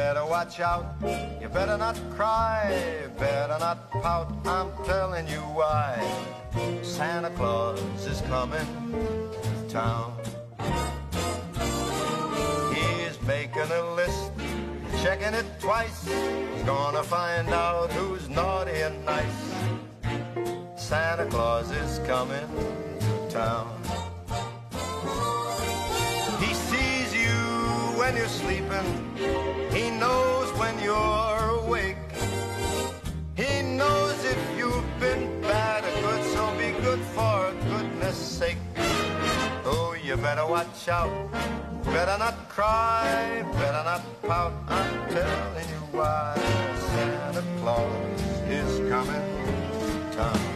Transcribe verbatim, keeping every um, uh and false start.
better watch out, you better not cry, better not pout, I'm telling you why. Santa Claus is coming to town. He's making a list, checking it twice, he's gonna find out who's naughty and nice. Santa Claus is coming to town. He sees you when you're sleeping, he knows when you're awake. He knows if you've been bad or good, so be good for goodness sake. Oh, you better watch out, better not cry, better not pout, I'm telling you why. Santa Claus is coming to town.